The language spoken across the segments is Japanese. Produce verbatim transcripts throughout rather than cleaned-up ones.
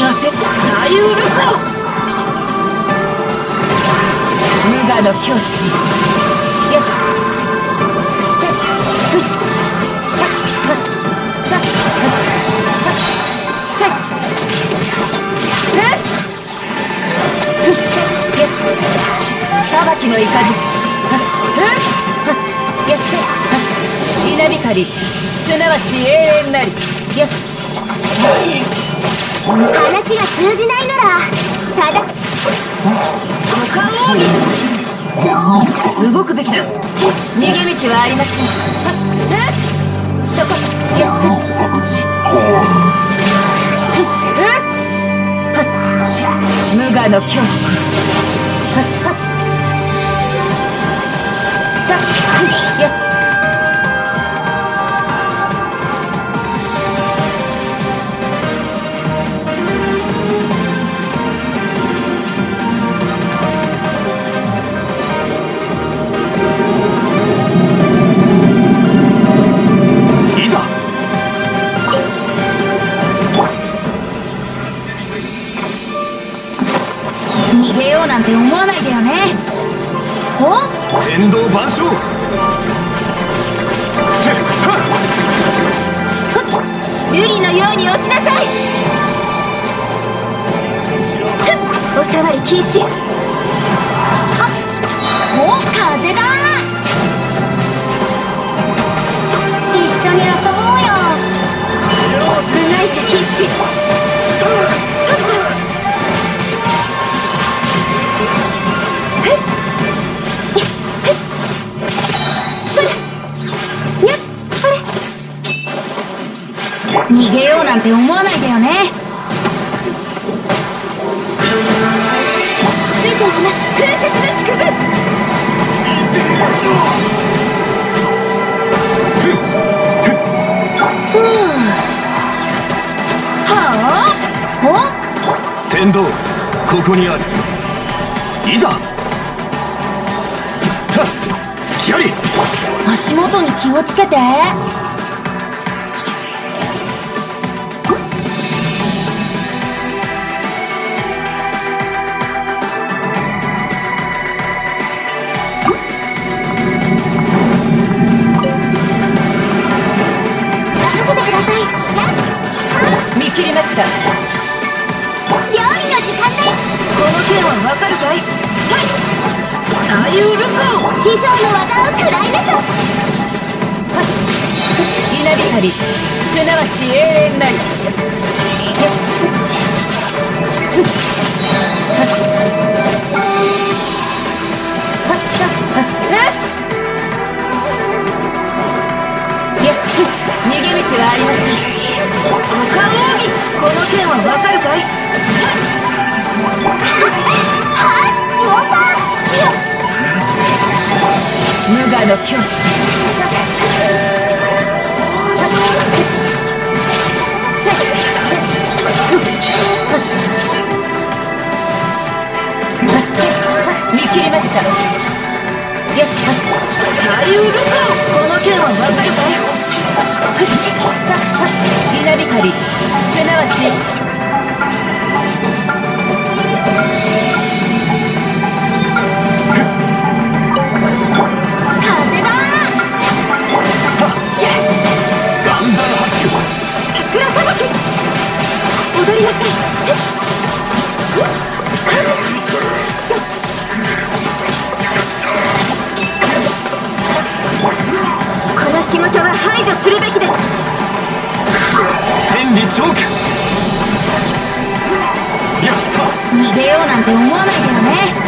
わせ左右ルコ無我の境地やってっふっはっはっはっはっせっせっふっやっ裁きの雷はっはっはっやってはっ稲光すなわち永遠なりやっ話が通じないならただ五感奥義動くべきだ逃げ道はありませんはっせっそこやっふっしっふっはっしっ無我の境地はっはっさっやっ逃げようなんて思わないでよね。お？ 天道万象。せっはっ！瑠璃のように落ちなさい。ふっ！おさわり禁止。はっ！お、風だ。一緒に遊ぼうよ。部外者禁止。逃げようなんて思わないでよね。ついていきます。空節の縮図。ふう。はあ？ お？天道、ここにある。いざ。た、隙あり。 足元に気をつけて。見切りました。 料理の時間です。 この剣はわかるかい？左右ルコ師匠の技を食らいなさい。 はっ稲光すなわち永遠なりやっふっはっはっさっはっさやっふっ逃げ道はありません。五感奥義この剣はわかるかい？ はっウォーター無我の境地せっ見切りました。やっ左右ルコこの剣はわかるかい？稲光すなわち風だ。 岩山八九。 桜吹雪。踊りなさい。この仕事は排除するべきです。 天理チョーク。やっ逃げようなんて思わないでよね。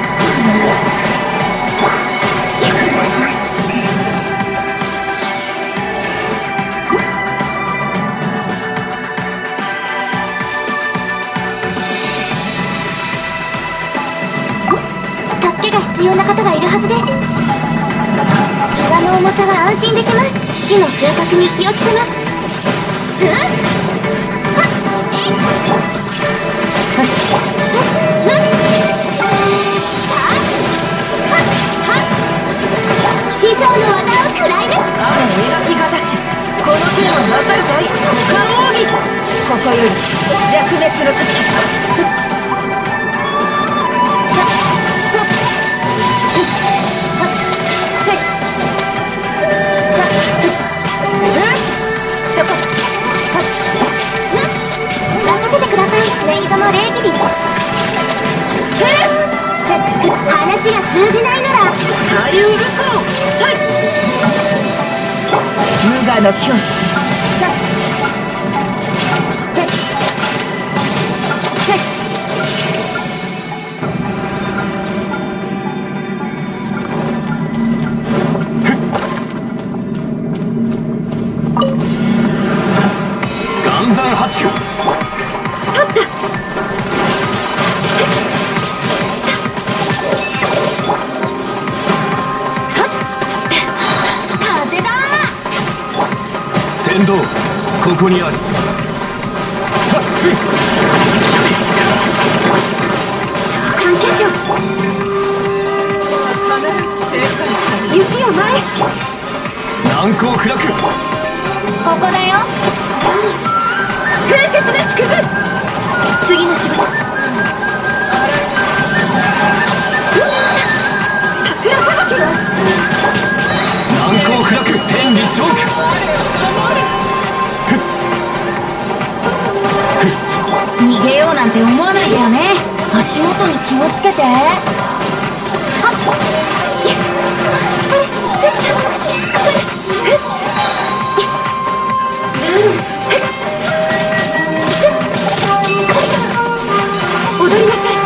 助けが必要な方がいるはずです。岩の重さは安心できます。騎士の風格に気をつけます。ふんはっえいはっふんはっはっ師匠の技を食らいです。 雨描きがたしこの剣はわかるかい？五感奥義こここより弱滅の時。 任せてください。メイドの礼儀に話が通じないならサリュールコーサイ無我の境地。 岩山八九。天道ここにある。 関係者雪を前。 難攻不落。 ここだよ。風雪なし崩。次の仕事。桜さばきは難攻不落。天理チョーク。 逃げようなんて思わないでよね。足元に気をつけて。はっ踊りなさい。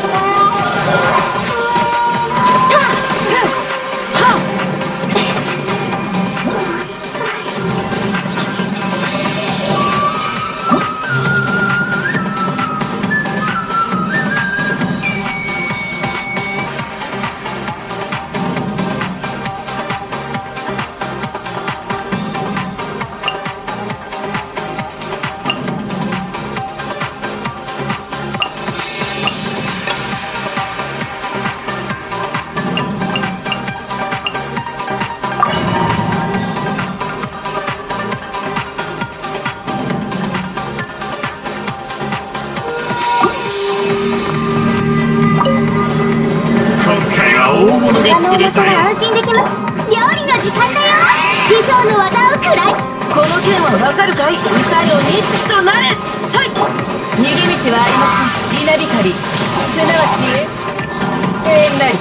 安心できます。料理の時間だよ。師匠の技を食らい。 この剣はわかるかい。歌よ錦となれ。さい逃げ道はありません。稲光すなわち永遠なり。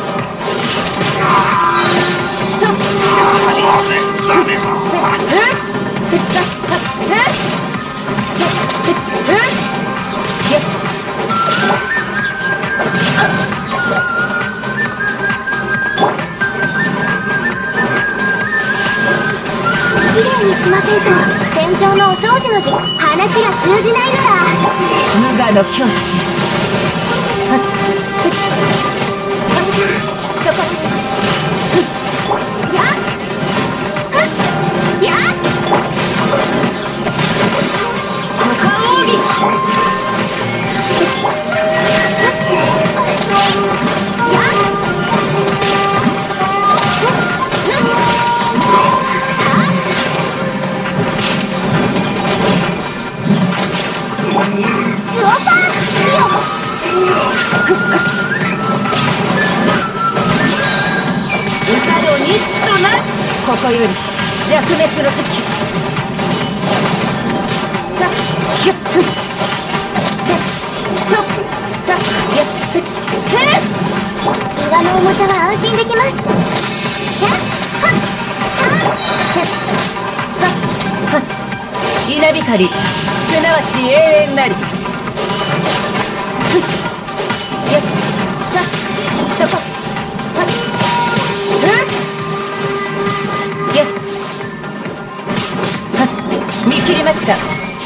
さっきれいにしませんと戦場のお掃除の時話が通じないなら無我の境地。そこやっやっ股間奥義。 やっここより弱滅の時。たひゅっふっとたやっふっせ岩の重さは安心できます。やっはっはっはっ稲光すなわち永遠なり。ふっやったそこはっふっ見切りました。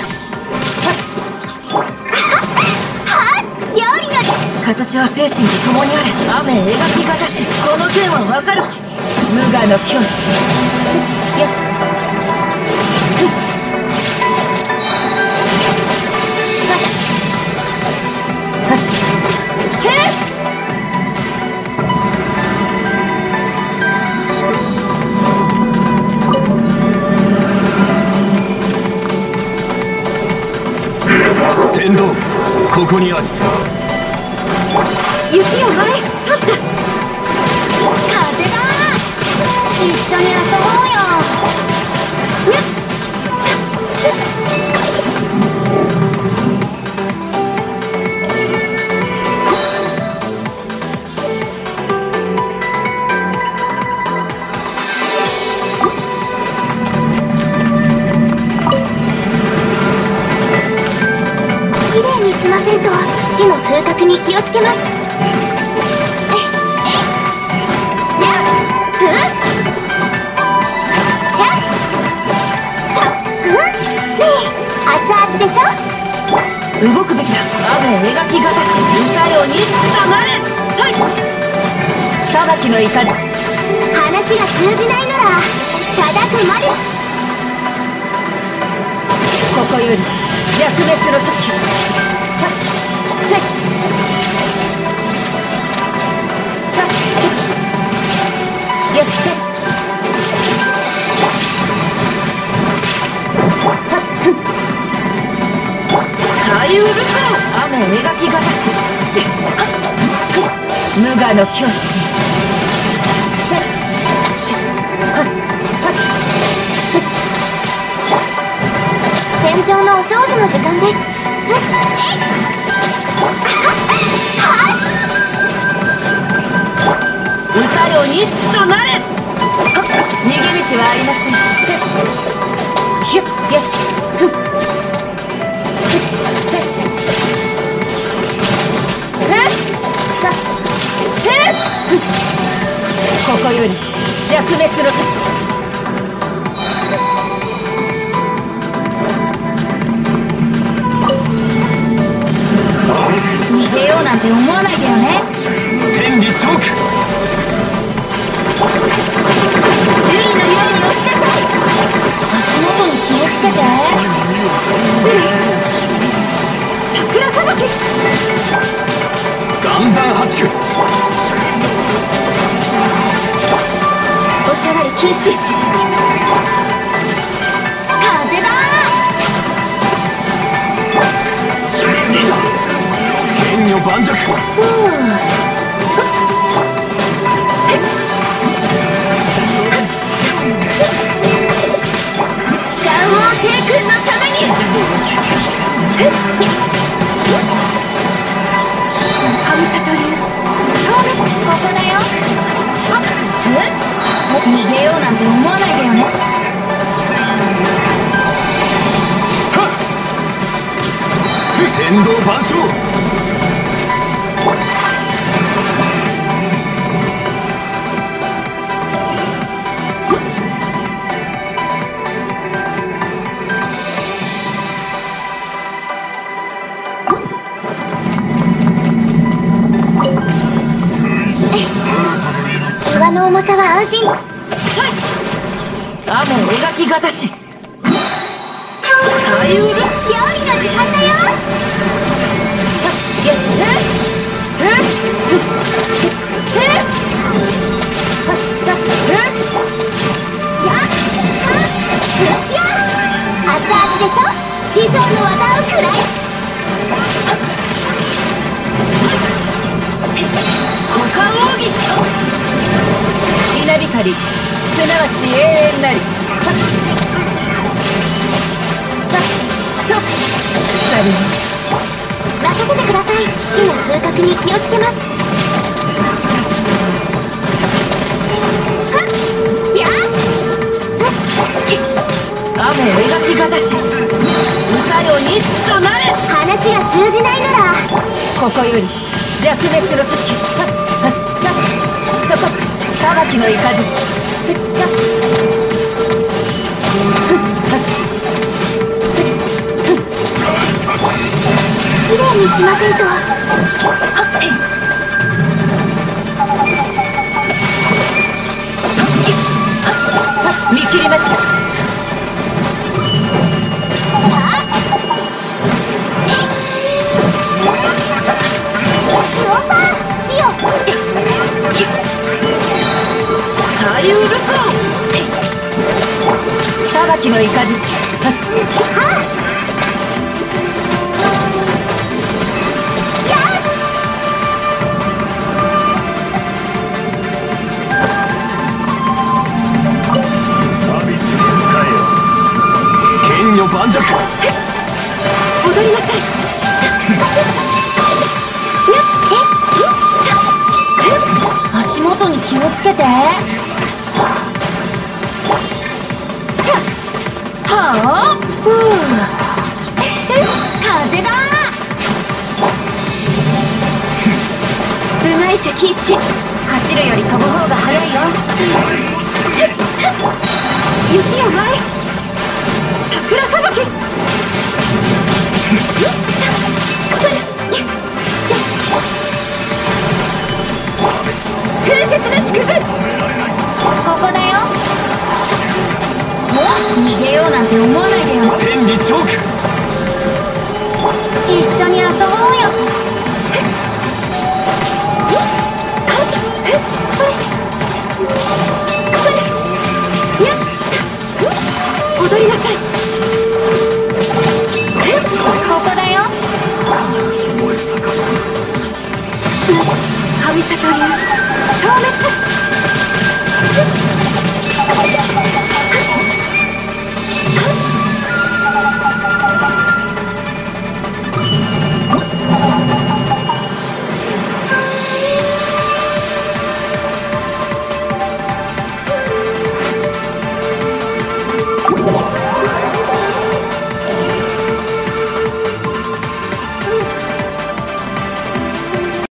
はっ料理の形は精神と共にあれ。雨描き方しこの剣はわかる。無我の境地。やっはっせっここにあり。 雪を前取った。風だ。一緒に遊ぼうよ。やっすっ。 きれいにしませんと死の風格に気をつけます。でしょ。 動くべきだ。雨描きがたし似たように捕まれ。そい裁きの雷。 話が通じないなら叩くまで。 ここより弱滅の時。はっせっはっやって雨描きがたし無我の境地。 戦場のお掃除の時間です。 歌よ錦となれ。逃げ道はありません。ヒュッヒュッフッここより弱滅の時。逃げようなんて思わないでよね。 天理チョーク。 ルイのように落ちなさい。 足元に気をつけて。桜吹雪。 岩山八九。 お下がり禁止。風だ。 剣女盤石。 三王帝君のために。神里流。ここだよ。 逃げようなんて思わないでよね。 天道万象。 岩の重さは安心。 雨描きがたし。さゆる。 料理の時間だよ。 やって熱々でしょ。師匠の技を食らい。 股間奥義。稲光すなわち永遠なり。ストップ。 任せてください。死の風格に気をつけます。やっ雨描きがたし。歌よ錦となれ。 話が通じないならここより弱滅の時。そこ裁きの雷。 きれいにしませんと。 見切りました。さゆるこ。裁きの雷。 着。 踊りなさい。 足元に気をつけて。はあ、ふう風だ。 部外者禁止。 走るより飛ぶ方が早いよ。 雪やばい。桜吹雪。風雪の縮図。 ここだよ。逃げようなんて思わないでよ。 天理チョーク。 一緒に遊ぼうよ。 踊りなさい。 ここだよ。 神里流消滅。